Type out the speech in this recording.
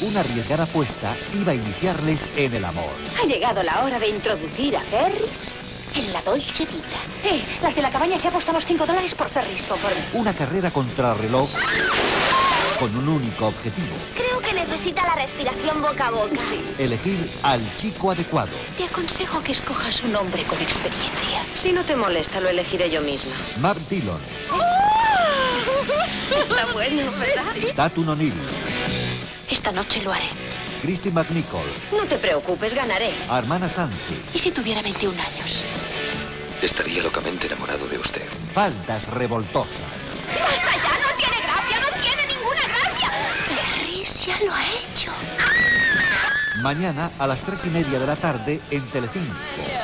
Una arriesgada apuesta iba a iniciarles en el amor. Ha llegado la hora de introducir a Ferris en la Dolce Vita. Las de la cabaña que apostamos $5 por Ferris. Conforme. Una carrera contrarreloj con un único objetivo. Creo que necesita la respiración boca a boca. Sí. Elegir al chico adecuado. Te aconsejo que escojas un hombre con experiencia. Si no te molesta, lo elegiré yo misma. Matt Dillon. Está bueno, ¿verdad? Sí. Tatum O'Neill. Esta noche lo haré. Christy McNichol. No te preocupes, ganaré. Armana Santi. ¿Y si tuviera 21 años? Estaría locamente enamorado de usted. Faldas revoltosas. ¡Basta ya! ¡No tiene gracia! ¡No tiene ninguna gracia! Ferris ya lo ha hecho. Mañana a las 3:30 de la tarde en Telecinco.